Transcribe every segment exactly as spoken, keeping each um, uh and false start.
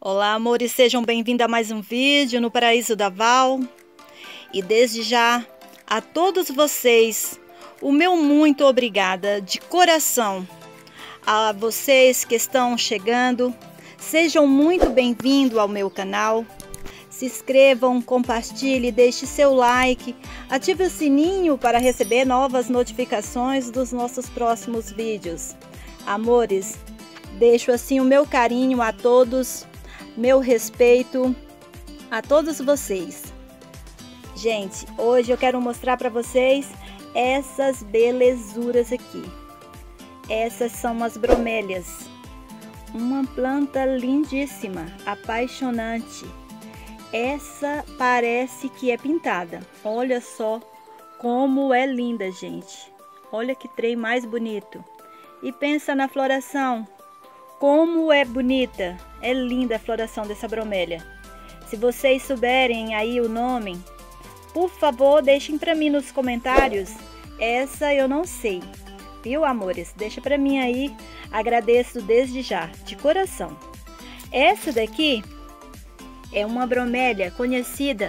Olá, amores, sejam bem-vindos a mais um vídeo no Paraíso da Val. E desde já, a todos vocês, o meu muito obrigada de coração. A vocês que estão chegando, sejam muito bem-vindos ao meu canal. Se inscrevam, compartilhe, deixe seu like, ative o sininho para receber novas notificações dos nossos próximos vídeos. Amores, deixo assim o meu carinho a todos, meu respeito a todos vocês. Gente, hoje eu quero mostrar para vocês essas belezuras aqui. Essas são as bromélias. Uma planta lindíssima, apaixonante. Essa parece que é pintada. Olha só como é linda, gente. Olha que trem mais bonito. E pensa na floração. Como é bonita. É linda a floração dessa bromélia. Se vocês souberem aí o nome, por favor, deixem para mim nos comentários. Essa eu não sei. Viu, amores? Deixa para mim aí. Agradeço desde já, de coração. Essa daqui é uma bromélia conhecida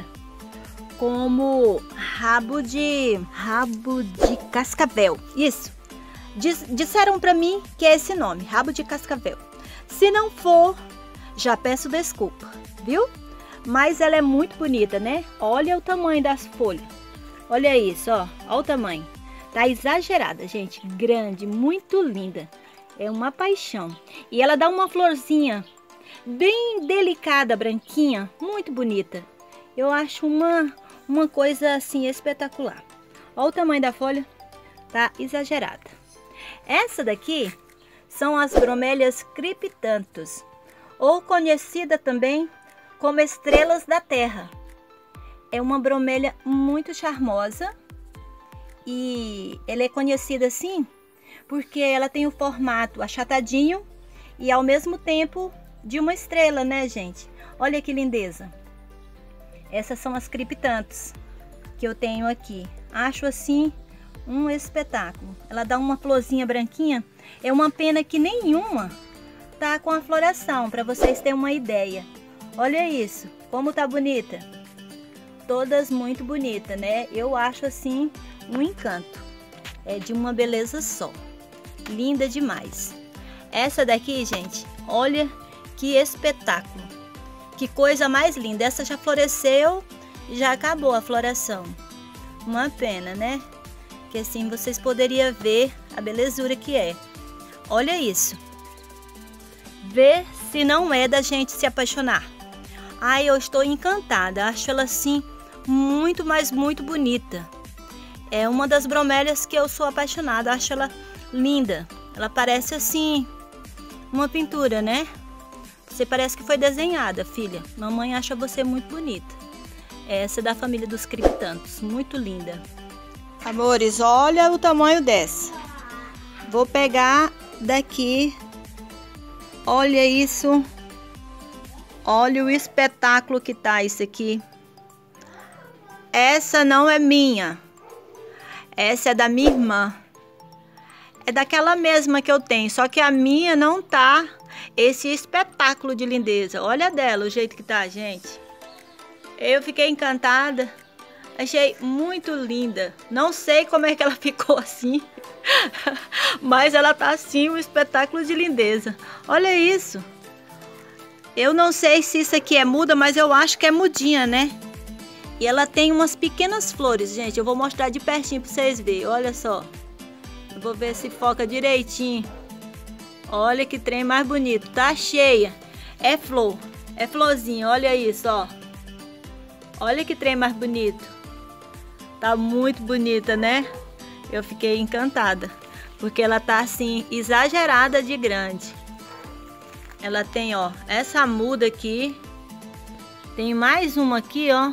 como rabo de rabo de cascavel. Isso. Diz, disseram para mim que é esse nome, rabo de cascavel. Se não for, já peço desculpa, viu? Mas ela é muito bonita, né? Olha o tamanho das folhas. Olha isso, ó. Olha o tamanho. Tá exagerada, gente. Grande, muito linda. É uma paixão. E ela dá uma florzinha bem delicada, branquinha, muito bonita. Eu acho uma, uma coisa assim espetacular. Olha o tamanho da folha. Tá exagerada. Essa daqui são as bromélias criptanthus, ou conhecida também como estrelas da terra. É uma bromélia muito charmosa e ela é conhecida assim porque ela tem o formato achatadinho e ao mesmo tempo de uma estrela, né, gente? Olha que lindeza. Essas são as criptanthus que eu tenho aqui. Acho assim um espetáculo. Ela dá uma florzinha branquinha. É uma pena que nenhuma tá com a floração, para vocês terem uma ideia. Olha isso, como tá bonita. Todas muito bonitas, né? Eu acho assim um encanto. É de uma beleza só. Linda demais. Essa daqui, gente, olha que espetáculo. Que coisa mais linda. Essa já floresceu e já acabou a floração. Uma pena, né? Que assim vocês poderiam ver a belezura que é. Olha isso. Vê se não é da gente se apaixonar. Ai, eu estou encantada. Acho ela assim muito, mas muito bonita. É uma das bromélias que eu sou apaixonada. Acho ela linda. Ela parece assim uma pintura, né? Você parece que foi desenhada, filha. Mamãe acha você muito bonita. Essa é da família dos criptanthus. Muito linda. Amores, olha o tamanho dessa. Vou pegar daqui. Olha isso. Olha o espetáculo que tá isso aqui. Essa não é minha. Essa é da minha irmã. É daquela mesma que eu tenho, só que a minha não tá esse espetáculo de lindeza. Olha dela, o jeito que tá, gente. Eu fiquei encantada. Achei muito linda. Não sei como é que ela ficou assim. Mas ela tá assim, um espetáculo de lindeza. Olha isso. Eu não sei se isso aqui é muda, mas eu acho que é mudinha, né? E ela tem umas pequenas flores, gente. Eu vou mostrar de pertinho pra vocês verem. Olha só. Eu vou ver se foca direitinho. Olha que trem mais bonito. Tá cheia. É flor. É florzinha. Olha isso, ó. Olha que trem mais bonito. Tá muito bonita, né? Eu fiquei encantada. Porque ela tá assim, exagerada de grande. Ela tem, ó, essa muda aqui. Tem mais uma aqui, ó.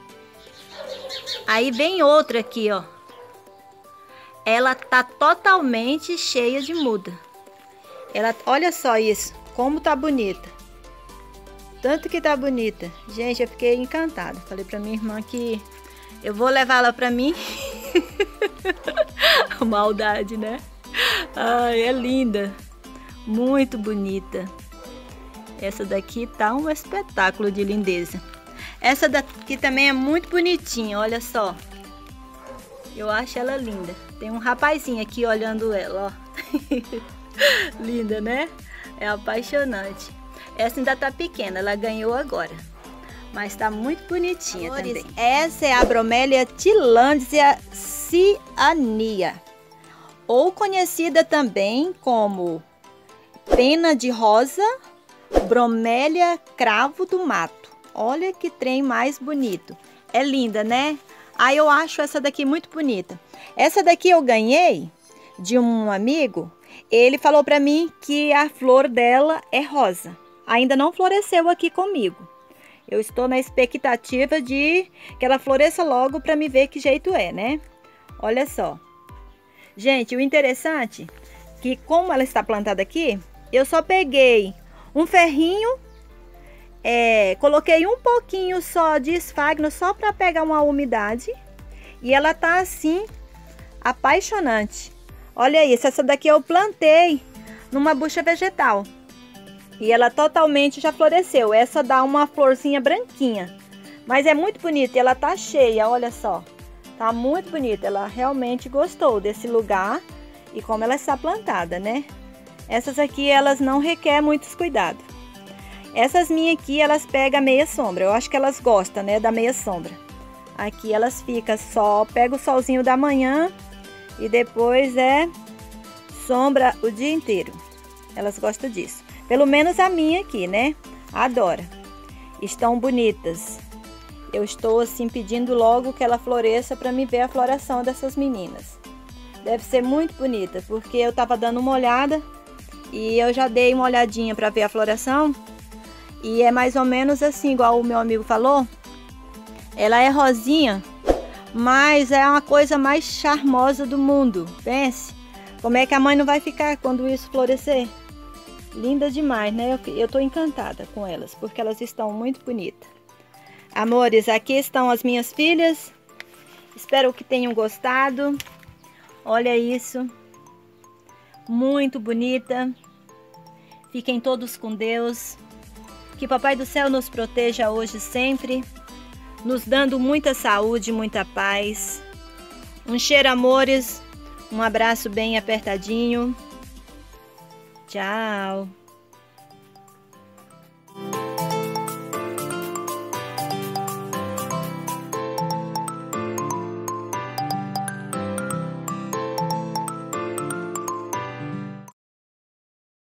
Aí vem outra aqui, ó. Ela tá totalmente cheia de muda. Ela, olha só isso, como tá bonita. Tanto que tá bonita. Gente, eu fiquei encantada. Falei pra minha irmã que eu vou levar ela pra mim. Maldade, né? Ai, é linda. Muito bonita. Essa daqui tá um espetáculo de lindeza. Essa daqui também é muito bonitinha, olha só. Eu acho ela linda. Tem um rapazinho aqui olhando ela, ó. Linda, né? É apaixonante. Essa ainda tá pequena, ela ganhou agora. Mas tá muito bonitinha também. Essa é a Bromélia tillandsia cyanea, ou conhecida também como pena de rosa, Bromélia cravo do mato. Olha que trem mais bonito. É linda, né? Ah, eu acho essa daqui muito bonita. Essa daqui eu ganhei de um amigo. Ele falou para mim que a flor dela é rosa. Ainda não floresceu aqui comigo. Eu estou na expectativa de que ela floresça logo para me ver que jeito é, né? Olha só. Gente, o interessante é que como ela está plantada aqui, eu só peguei um ferrinho, é, coloquei um pouquinho só de esfagno só para pegar uma umidade. E ela tá assim, apaixonante. Olha isso, essa daqui eu plantei numa bucha vegetal. E ela totalmente já floresceu. Essa dá uma florzinha branquinha. Mas é muito bonita, ela tá cheia, olha só. Tá muito bonita, ela realmente gostou desse lugar. E como ela está plantada, né? Essas aqui, elas não requerem muitos cuidados. Essas minhas aqui, elas pegam meia sombra. Eu acho que elas gostam, né, da meia sombra. Aqui elas ficam só, pega o solzinho da manhã e depois é sombra o dia inteiro. Elas gostam disso. Pelo menos a minha aqui, né? Adora. Estão bonitas. Eu estou assim pedindo logo que ela floresça para me ver a floração dessas meninas. Deve ser muito bonita, porque eu tava dando uma olhada e eu já dei uma olhadinha para ver a floração. E é mais ou menos assim, igual o meu amigo falou. Ela é rosinha, mas é uma coisa mais charmosa do mundo. Pense, como é que a mãe não vai ficar quando isso florescer? Linda demais, né? Eu, eu tô encantada com elas, porque elas estão muito bonitas. Amores, aqui estão as minhas filhas. Espero que tenham gostado. Olha isso. Muito bonita. Fiquem todos com Deus. Que Papai do Céu nos proteja hoje e sempre, nos dando muita saúde, muita paz. Um cheiro, amores. Um abraço bem apertadinho. Tchau.